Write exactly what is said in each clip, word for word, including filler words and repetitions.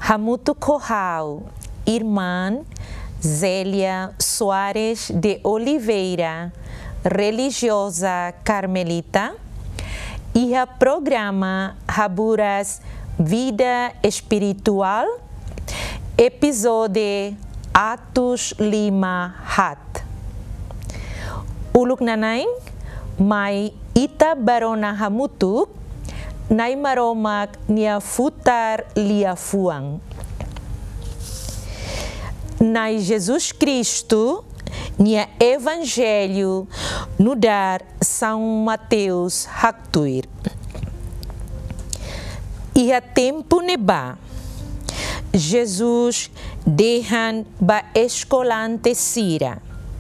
Hamutu Corral, irmã Zélia Soares de Oliveira, religiosa carmelita, e o programa Haburas Vida Espiritual, episódio Atos Lima Hat. Uluk nanay, may ita barona hamutuk, nay maromak niya futar lia fuang. Nay Jesus Cristo, niya Evangelho, no dar São Mateus Haktuir. Iha tempo neba, Jesus dehan ba escolante sira.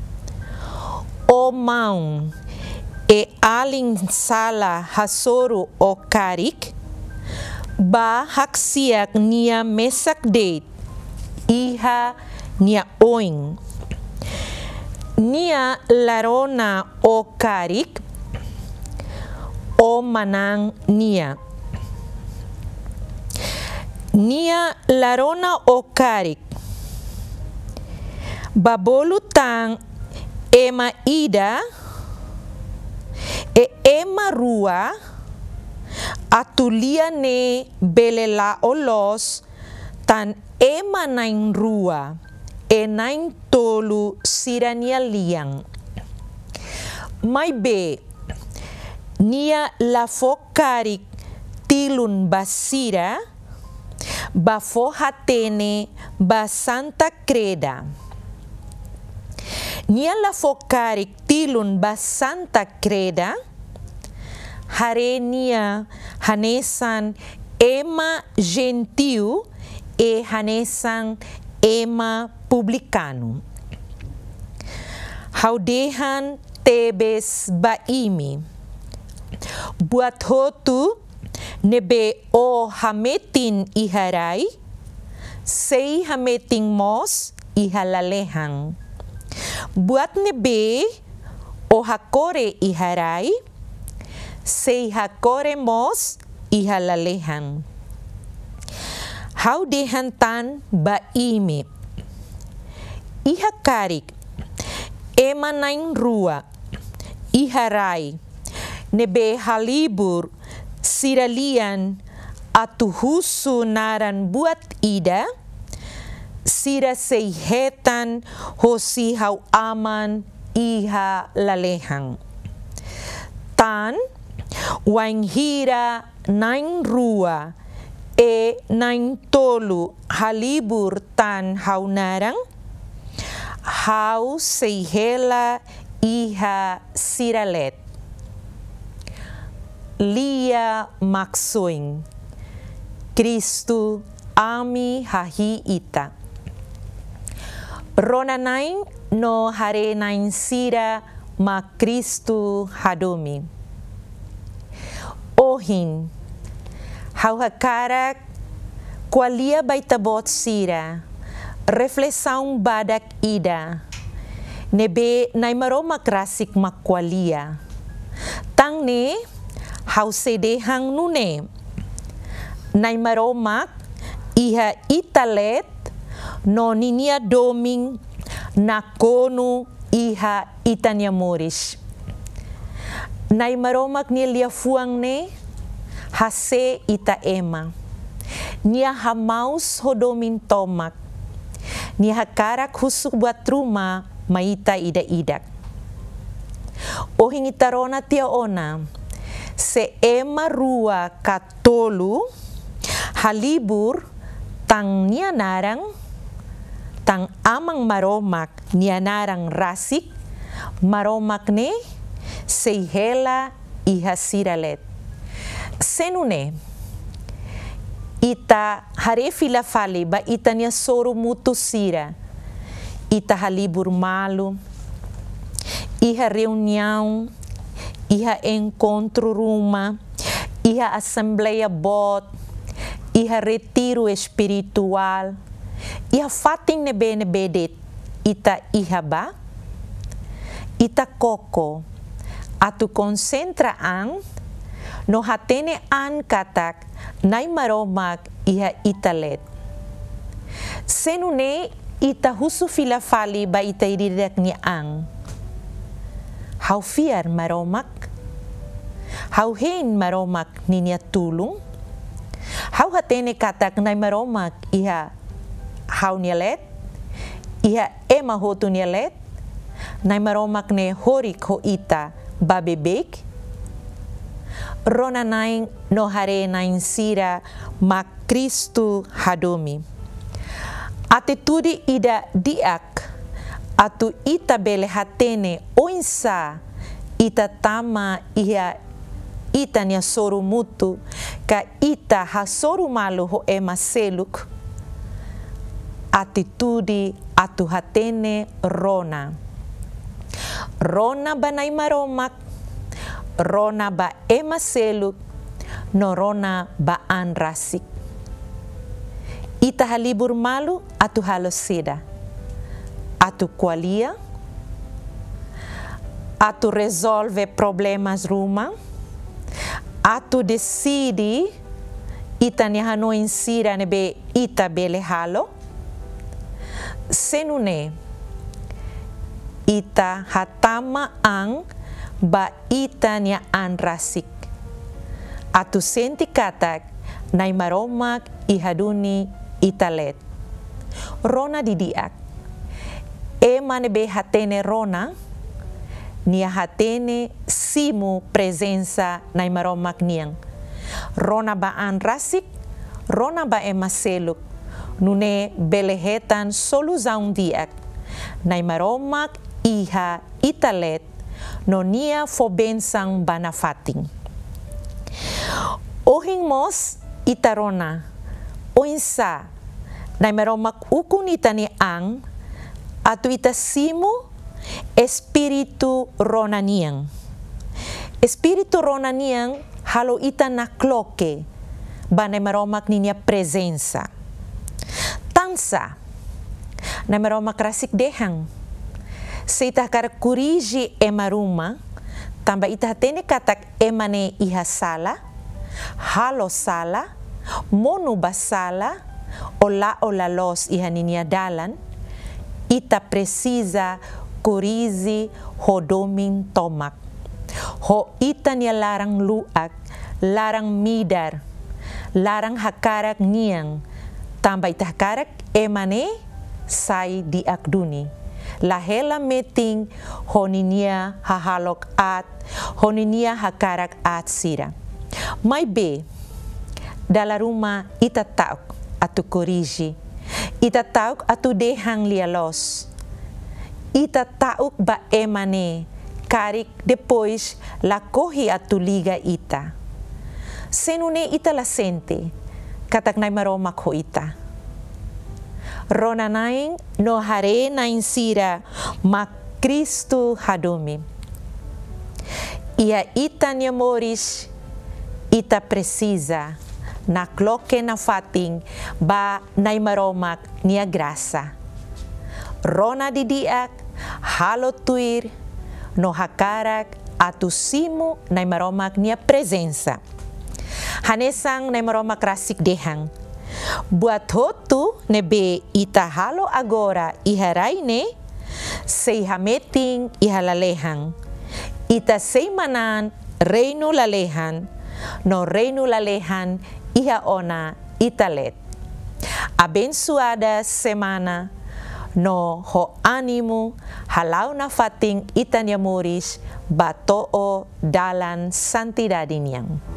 O maun e alin sala hasoro o karik, ba haksiak nia mesak date, iha nia oing. Nia larona o karik, o manang nia. Nia larona o karik, babolutang ema ida, e ema rua, atulia ne belela olos, tan ema nain rua, e nain tolu sirania liang. Mai be, nia la fokarik tilun basira, ba fohatene ba Santa Creda. Nia la fokarik tilun ba Santa Creda, hare nia hanesan ema gentil e hanesan ema publicano. Haudehan tebes baimi. Buat hotu nebe o hametin iharai, sei hametin mos ihalalehang. Buat nebe o hakore iharai, sei hakore mos ihalalehan. Haudehan tan baimi. Ihakarik, ema nain rua, iharai, nebe halibur, siralian, atuhusu naran buat ida, sira seihetan hosi hau aman iha lalehang. Tan, waing hira nain rua, e nain tolu halibur tan hau narang, hau seihela iha siralet. Lia maksoing, Kristu ami hahi ita. Rona nain no hare nain sira ma Kristu hadomi. Ohin, hau hakarak qualia baitabot sira, reflexão badak ida, nebe naimaromak rasik makwalia. Tang ne, hau sedehang nune, naimaromak iha italet, no ninia doming, nakonu iha itanya moris. Naimaromak nilia fuang ne, hase ita ema. Nia hamaus hodomin tomak. Nia hakarak husuk buat rumah maita ida idak. Ohing itarona tia ona, se ema rua katolu, halibur, tang nia narang, tang amang maromak nia narang rasik, maromak ne, seihela iha siralet. Senune, ita harefila fale ba ita nia soro mutu sira, ita halibur malu, iha reunião, iha encontro ruma, iha assembleia bot, iha retiro espiritual, iha fating nebe nebe det, ita iha ba, ita koko, atu concentra ang, no hatene an katak, nai maromak iha italet. Senune ita husu fila fali ba ita iridak ni ang. Hau fiar maromak, hau hein maromak ninya tulung, hau hatene katak nai maromak iha hau nielet, iha ema hotu nielet, nai maromak ne horik ho ita babebek, rona naing no hare naing sira ma Kristu hadomi. Atitude ida diak, atu ita bele hatene oinsa ita tama iha ita nia soru mutu ka ita ha soru malu ho ema seluk. Atitude atu hatene rona. Rona ba nai maromak, rona ba ema seluk, no rona ba an rasik. Ita halibur malu atu halo seda. Atu qualia, atu resolve problemas rumah, atu decide ita ni hano insira nebe ita bele halo, senune ita hatama ang ba ita ni an rasik, atu senti katak nai maromak ihaduni italet, rona didiak. Ema nebe hatene rona, nia hatene simu presensa nai maromak niang. Rona ba an rasik, rona ba ema seluk, nune belehetan soluzaun diak. Nai maromak iha italet, no nia fobensang banafating. Ohing mos itarona, oinsa, nai maromak ukun itani ang, atu ita simu espiritu ronaniang. Espiritu ronaniang halo ita nakloke ba nai maromak ninya presensa. Tansa nai maromak rasik dehang. Se ita kar kuriji ema ruma, tamba ita hatene katak emane iha sala, halo sala, monu basala, ola ola los iha ninya dalan, ita precisa kurizi hodomin tomak. Ho ita nia larang luak, larang midar, larang hakarak niang, tamba ita hakarak emane sai di akduni. Lahela meting honinia hahalok at, honinia hakarak at sira. Mai be, dala rumah ita tauk atu koriji. Ita tauk atu dehang lia los. Ita tauk ba emane, karik depois la kohi atu liga ita. Senune ita la sente, katak nai maromak ho ita. Rona naing no hare naing sira ma Kristu hadomi. Ia ita nia moris, ita precisa na kloke na fating ba nai maromak nia grasa. Rona didiak, halo tuir, no hakarak atu simu nai maromak nia presensa. Hanesang nai maromak rasik dehang. Buat hotu nebe ita halo agora iharaine, sei hameting ihalalehang. Ita sei manan reino lalehan, no reino lalehan iha ona italet. Abençoada semana, no ho ânimo, halau na fating itanya moris, batoo dalan santidade niang.